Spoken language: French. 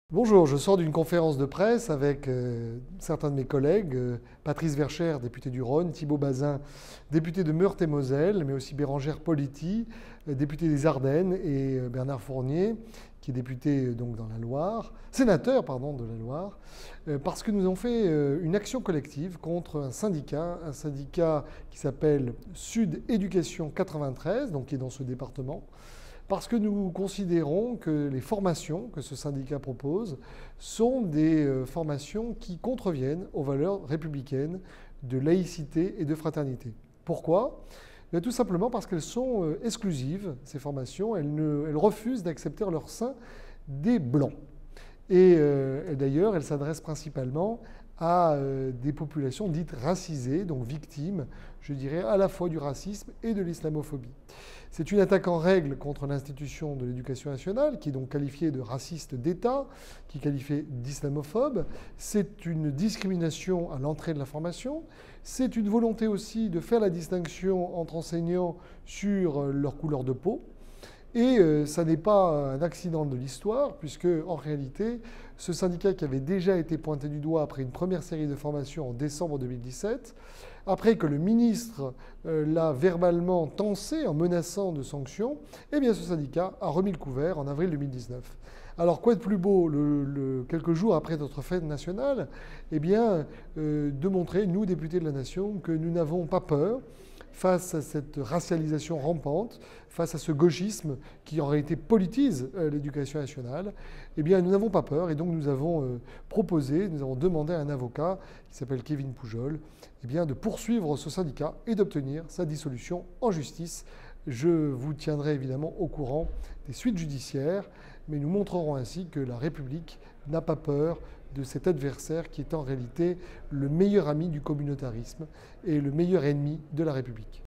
Bonjour, je sors d'une conférence de presse avec certains de mes collègues, Patrice Verchères, député du Rhône, Thibault Bazin, député de Meurthe-et-Moselle, mais aussi Bérengère Politi, député des Ardennes, et Bernard Fournier, qui est député donc dans la Loire, sénateur pardon, de la Loire, parce que nous avons fait une action collective contre un syndicat qui s'appelle Sud Éducation 93, donc qui est dans ce département. Parce que nous considérons que les formations que ce syndicat propose sont des formations qui contreviennent aux valeurs républicaines de laïcité et de fraternité. Pourquoi ? Tout simplement parce qu'elles sont exclusives, ces formations. Elles refusent d'accepter en leur sein des blancs. Et d'ailleurs, elles s'adressent principalement à des populations dites racisées, donc victimes, je dirais, à la fois du racisme et de l'islamophobie. C'est une attaque en règle contre l'institution de l'éducation nationale, qui est donc qualifiée de raciste d'État, qui est qualifiée d'islamophobe. C'est une discrimination à l'entrée de la formation. C'est une volonté aussi de faire la distinction entre enseignants sur leur couleur de peau. Et ça n'est pas un accident de l'histoire, puisque en réalité, ce syndicat qui avait déjà été pointé du doigt après une première série de formations en décembre 2017, après que le ministre l'a verbalement tensé en menaçant de sanctions, eh bien ce syndicat a remis le couvert en avril 2019. Alors quoi de plus beau, quelques jours après notre fête nationale, eh bien de montrer, nous députés de la nation, que nous n'avons pas peur face à cette racialisation rampante, face à ce gauchisme qui en réalité politise l'éducation nationale. Eh bien nous n'avons pas peur et donc nous avons demandé à un avocat qui s'appelle Kevin Poujol, eh bien, de poursuivre ce syndicat et d'obtenir sa dissolution en justice. Je vous tiendrai évidemment au courant des suites judiciaires, mais nous montrerons ainsi que la République n'a pas peur de cet adversaire qui est en réalité le meilleur ami du communautarisme et le meilleur ennemi de la République.